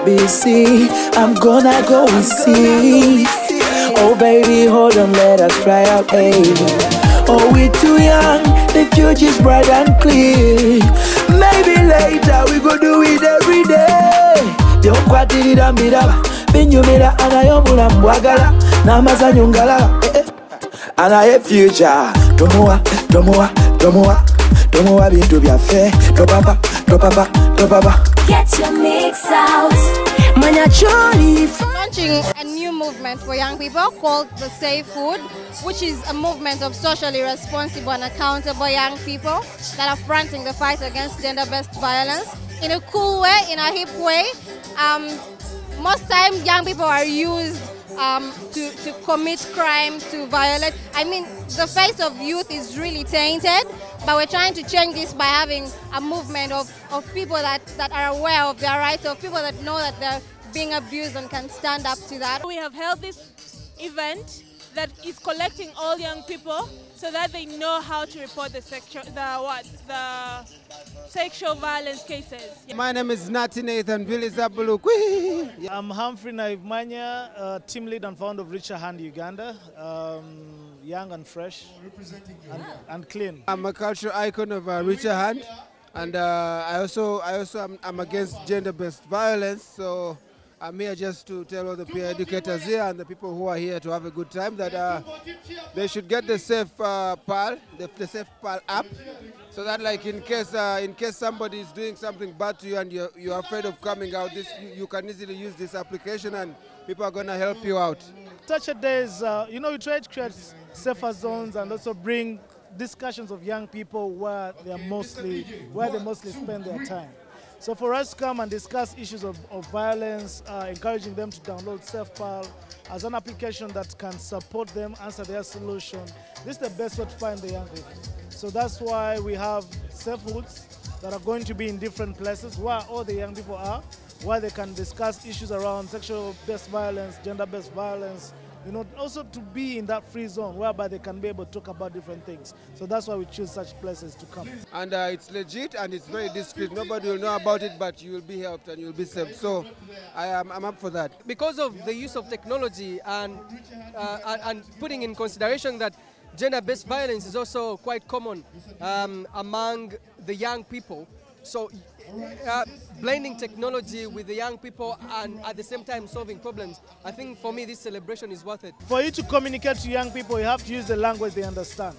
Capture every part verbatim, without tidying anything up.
B C. I'm gonna go and see. Oh baby, hold on, let us try out, hey. Oh, we're too young, the future's bright and clear. Maybe later we go do it every day. Don't quite it and be up. Binyumira anayomula mbwagala n'amazanyo ngalala eh, eh. Anaye future tomuwa tomuwa tomuwa tomuwa bintu byaffe topapa topapa topapa. Get your mix out. Launching a new movement for young people called the Safe Hood, which is a movement of socially responsible and accountable young people that are fronting the fight against gender-based violence in a cool way, in a hip way. Um, most times young people are used um, to, to commit crime, to violate. I mean, the face of youth is really tainted, but we're trying to change this by having a movement of, of people that, that are aware of their rights, of people that know that they're being abused and can stand up to that. We have held this event that is collecting all young people so that they know how to report the sexual, the what, the sexual violence cases. My name is Nati Nathan Billy Zabulu. I'm Humphrey Naivmanya, uh, team lead and founder of Richer Hand Uganda. Um, young and fresh and, and clean. I'm a cultural icon of uh, Richer Hand, and uh, I also I also am I'm against gender-based violence. So I'm here just to tell all the peer educators here and the people who are here to have a good time that uh, they should get the Safe uh, Pal, the, the Safe Pal app, so that like in case uh, in case somebody is doing something bad to you and you're, you're afraid of coming out, this you, you can easily use this application and people are going to help you out. Such a day is, uh, you know, we try to create safer zones and also bring discussions of young people where they are mostly where they mostly spend their time. So for us to come and discuss issues of, of violence, uh, encouraging them to download SafePal as an application that can support them, answer their solution, this is the best way to find the young people. So that's why we have safe hoods that are going to be in different places where all the young people are, where they can discuss issues around sexual-based violence, gender-based violence, you know, also to be in that free zone whereby they can be able to talk about different things. So that's why we choose such places to come. And uh, it's legit and it's very discreet. Nobody will know about it, but you will be helped and you'll be saved. So I am I'm up for that. Because of the use of technology and, uh, and putting in consideration that gender-based violence is also quite common um, among the young people. So uh, blending technology with the young people and at the same time solving problems, I think for me this celebration is worth it. For you to communicate to young people, you have to use the language they understand.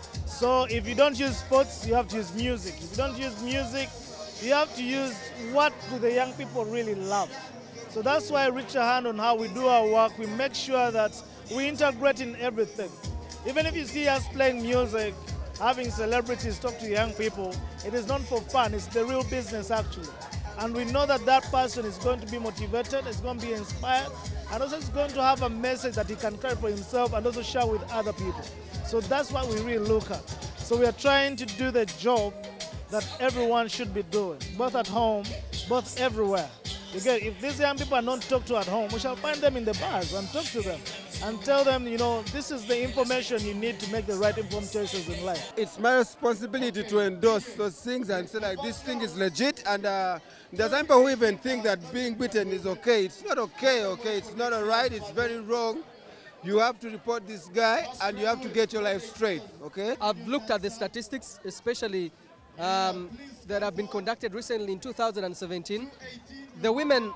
So if you don't use sports, you have to use music. If you don't use music, you have to use what do the young people really love. So that's why Richer Hand on how we do our work, we make sure that we integrate in everything. Even if you see us playing music, having celebrities talk to young people, it is not for fun, it's the real business actually. And we know that that person is going to be motivated, is going to be inspired, and also is going to have a message that he can carry for himself and also share with other people. So that's what we really look at. So we are trying to do the job that everyone should be doing, both at home, both everywhere. Again, if these young people are not talked to at home, we shall find them in the bars and talk to them and tell them, you know, this is the information you need to make the right informed choices in life. It's my responsibility to endorse those things and say like this thing is legit, and uh, there's some people who even think that being beaten is okay. It's not okay, okay? It's not all right, it's very wrong. You have to report this guy and you have to get your life straight, okay? I've looked at the statistics, especially um, that have been conducted recently in two thousand seventeen. The women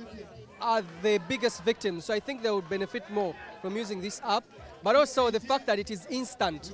are the biggest victims, so I think they would benefit more from using this app, but also the fact that it is instant.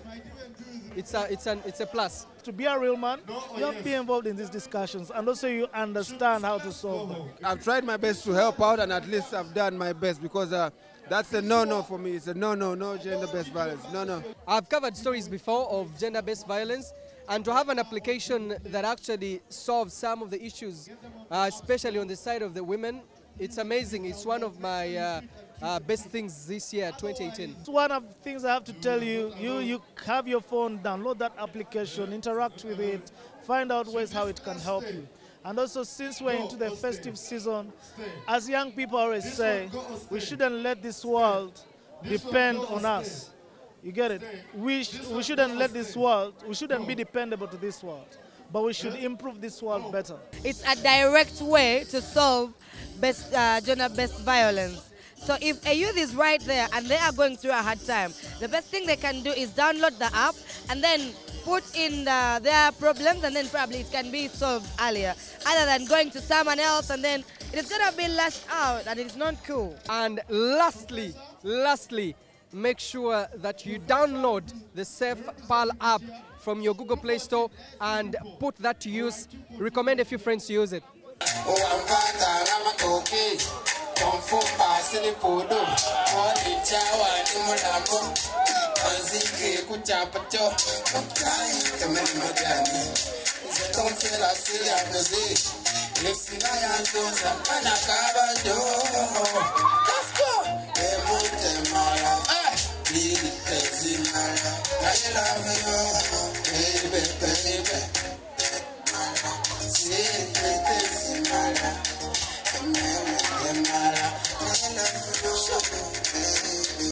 It's a, it's an, it's a plus. To be a real man, you have to be involved in these discussions and also you understand how to solve them. I've tried my best to help out and at least I've done my best because uh, that's a no-no for me. It's a no-no, no gender-based violence, no-no. I've covered stories before of gender-based violence, and to have an application that actually solves some of the issues, uh, especially on the side of the women, it's amazing. It's one of my uh, uh, best things this year, twenty eighteen. It's one of the things I have to tell you. You, you have your phone, download that application, interact with it, find out ways how it can help you. And also, since we're into the festive season, as young people always say, we shouldn't let this world depend on us. You get it? We, sh we shouldn't let this world, we shouldn't be dependable to this world, but we should improve this world better. It's a direct way to solve best uh, gender-based violence. So if a youth is right there and they are going through a hard time, the best thing they can do is download the app and then put in the, their problems, and then probably it can be solved earlier, other than going to someone else and then it's gonna be lashed out and it's not cool. And lastly, lastly, make sure that you download the Safe Pearl app from your Google Play Store and put that to use. Recommend a few friends to use it. Let's go.